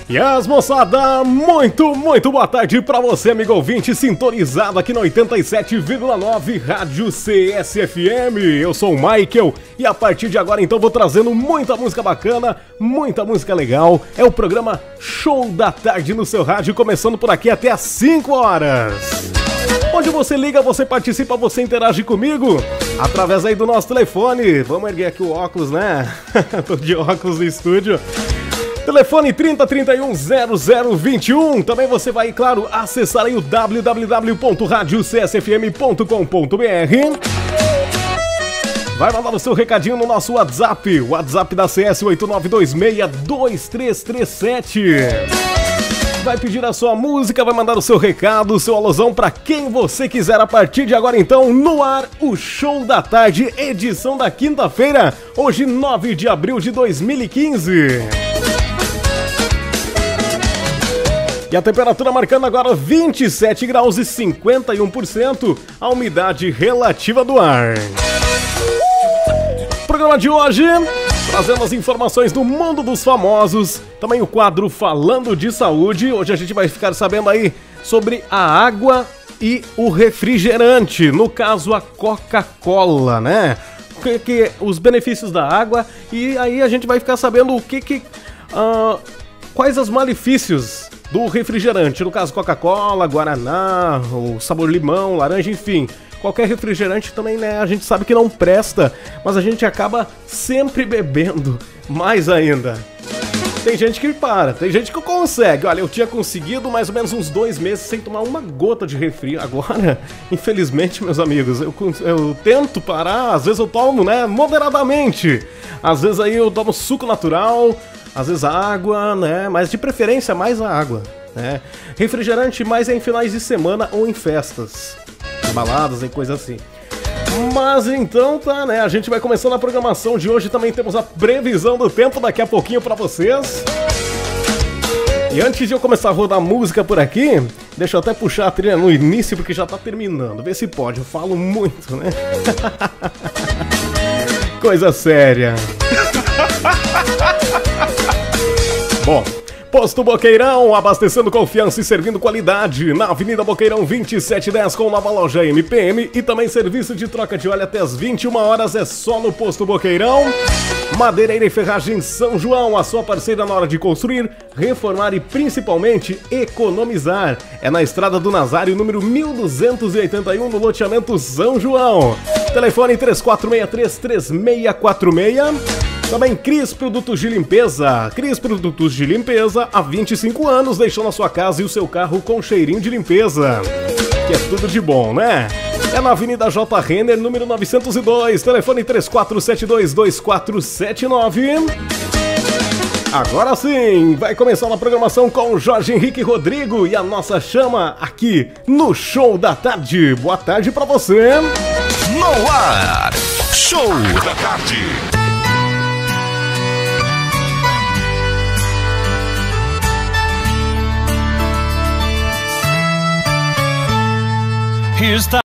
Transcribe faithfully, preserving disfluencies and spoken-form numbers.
E as moçada, muito, muito boa tarde pra você, amigo ouvinte, sintonizado aqui no oitenta e sete vírgula nove Rádio C S F M. Eu sou o Michael e a partir de agora então vou trazendo muita música bacana, muita música legal. É o programa Show da Tarde no seu rádio, começando por aqui até às cinco horas. Onde você liga, você participa, você interage comigo através aí do nosso telefone. Vamos erguer aqui o óculos, né? Tô de óculos no estúdio. Telefone trinta, trinta e um, zero zero vinte e um. Também você vai, claro, acessar aí o w w w ponto rádio c s f m ponto com ponto b r. Vai mandar o seu recadinho no nosso WhatsApp, o WhatsApp da C S oito nove dois seis dois três três sete. Vai pedir a sua música, vai mandar o seu recado, o seu alusão para quem você quiser. A partir de agora, então, no ar, o Show da Tarde, edição da quinta-feira, hoje nove de abril de dois mil e quinze. E a temperatura marcando agora vinte e sete graus e cinquenta e um por cento, a umidade relativa do ar. Programa de hoje, trazendo as informações do mundo dos famosos, também o quadro Falando de Saúde. Hoje a gente vai ficar sabendo aí sobre a água e o refrigerante, no caso a Coca-Cola, né? Que, que, os benefícios da água, e aí a gente vai ficar sabendo o que que... Uh, quais os malefícios do refrigerante, no caso Coca-Cola, Guaraná, o sabor limão, laranja, enfim... Qualquer refrigerante também, né, a gente sabe que não presta, mas a gente acaba sempre bebendo mais ainda. Tem gente que para, tem gente que consegue. Olha, eu tinha conseguido mais ou menos uns dois meses sem tomar uma gota de refri. Agora, infelizmente, meus amigos, eu, eu tento parar, às vezes eu tomo, né, moderadamente. Às vezes aí eu tomo suco natural, às vezes água, né, mas de preferência mais a água, né. Refrigerante mais é em finais de semana ou em festas. Baladas e coisa assim. Mas então tá, né? A gente vai começando a programação de hoje. Também temos a previsão do tempo daqui a pouquinho pra vocês. E antes de eu começar a rodar música por aqui, deixa eu até puxar a trilha no início, porque já tá terminando. Vê se pode, eu falo muito, né? Coisa séria. Bom, Posto Boqueirão, abastecendo confiança e servindo qualidade. Na Avenida Boqueirão vinte e sete dez, com nova loja M P M e também serviço de troca de óleo até as vinte e uma horas, é só no Posto Boqueirão. Madeireira e Ferragem São João, a sua parceira na hora de construir, reformar e principalmente economizar. É na Estrada do Nazário, número mil duzentos e oitenta e um, no loteamento São João. Telefone três quatro seis três, três seis quatro seis. Também Cris Produtos de Limpeza. Cris Produtos de Limpeza, há vinte e cinco anos, deixando a sua casa e o seu carro com cheirinho de limpeza. Que é tudo de bom, né? É na Avenida J. Renner, número novecentos e dois, telefone três quatro sete dois, dois quatro sete nove. Agora sim, vai começar a programação com o Jorge Henrique Rodrigo e a nossa chama aqui no Show da Tarde. Boa tarde pra você. No ar, Show da Tarde. Here's the